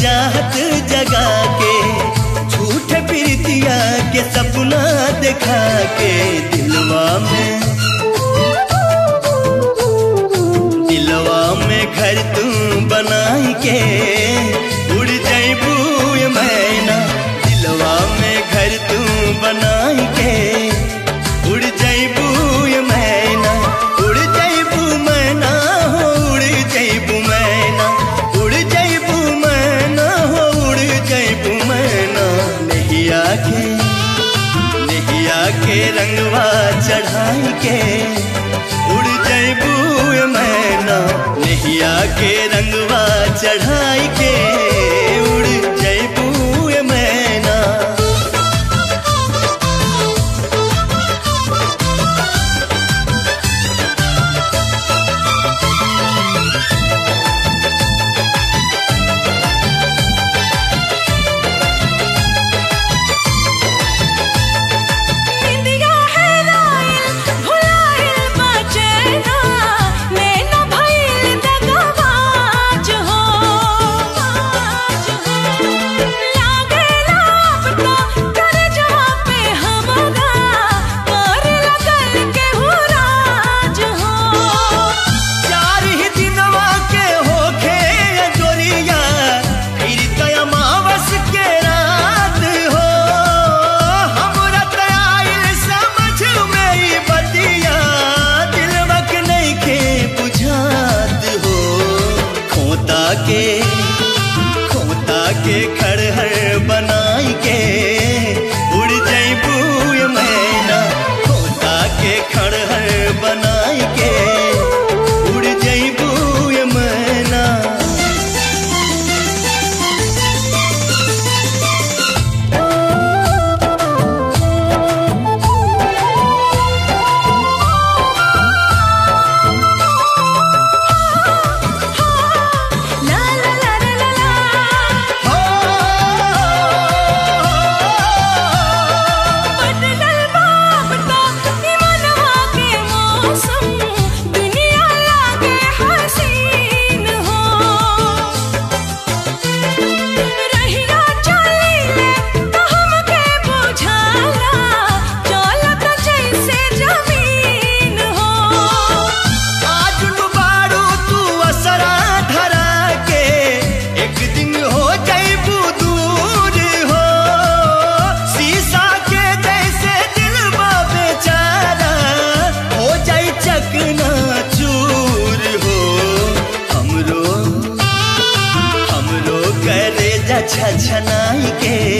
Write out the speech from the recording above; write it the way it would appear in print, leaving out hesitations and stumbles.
चाहत जगा के, झूठे प्रीतिया के सपना दिखा के, दिलवा में घर तू बनाई के, उड़ जाइबू ये मैना। दिलवा में घर तू बनाई के, उड़ जाइबू ये मैना। उड़ जाइबू मैना हो, उड़ जाइबू मैना, उड़ जाइबू मैना हो, उड़ जाइबू मैना। नैया के रंगवा चढ़ाई के, उड़ जाइबू ये मैना। नैया के रंगवा चढ़ाई के, उड़ जाइबू ये मैना। खोता के खड़हर बनाई के, उड़ जाइबू ये मैना। खोता के खड़हर बनाई के, उड़ जाइबू ये मैना। छनाई के,